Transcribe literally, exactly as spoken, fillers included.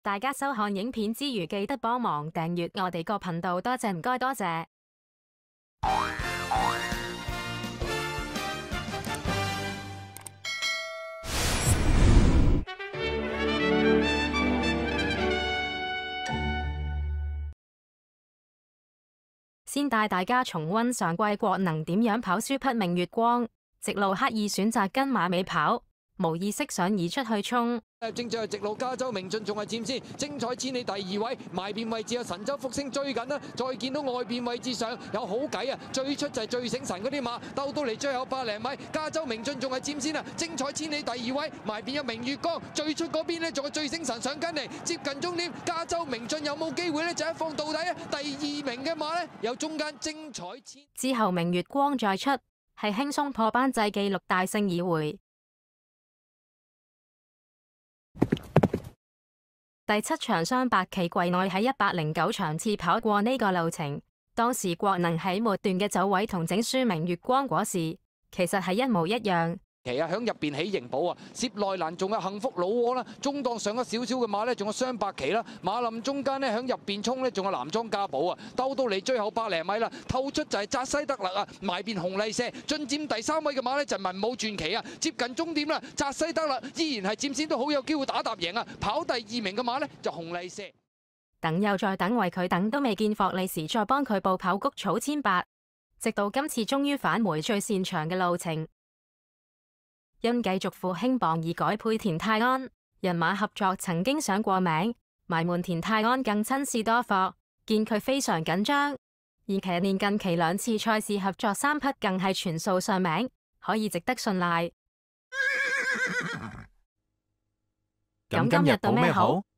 大家收看影片之餘，記得幫忙訂閱我哋個頻道，多謝唔該，多謝。先帶大家重溫上季國能點樣跑輸匹命月光，直路刻意選擇跟馬尾跑，無意識想移出去衝。 正在直路加州明進仲係佔先，精彩千里第二位，埋邊位置有神州復星追緊啦。再見到外邊位置上有好計啊，最出就係最醒神嗰啲馬，鬥到嚟最後百零米，加州明進仲係佔先啊。精彩千里第二位，埋邊有明月光，最出嗰邊呢仲有最醒神上緊嚟，接近終點。加州明進有冇機會呢？就一放到底啊！第二名嘅馬呢，有中間精彩千。 之後明月光再出，係輕鬆破班制紀錄大勝已回。第七場雙百期季內喺一百零九場次跑過呢個路程，當時國能喺末段嘅走位同整輸明月光果時，其實係一模一樣。 期啊，響入邊起型寶啊，涉內欄仲有幸福老窩啦，中檔上咗少少嘅馬呢，仲有雙百期啦，馬林中間呢，響入邊衝呢，仲有南莊家寶啊，兜到嚟最後百零米啦，透出就係扎西德勒啊，埋邊紅麗舍進佔第三位嘅馬呢，就文武傳奇啊，接近終點啦，扎西德勒依然係佔先都好有機會打搭贏啊，跑第二名嘅馬呢，就紅麗舍。 等又再等，為佢等都未見霍利時再幫佢報跑谷草千八，直到今次終於返回最擅長嘅路程。因繼續負輕磅而改配田泰安，人馬合作曾經上過名，埋門田泰安更親試多課，見佢非常緊張。而騎練近期兩次賽事合作三匹更係全數上名，可以值得信賴。咁今日到咩好？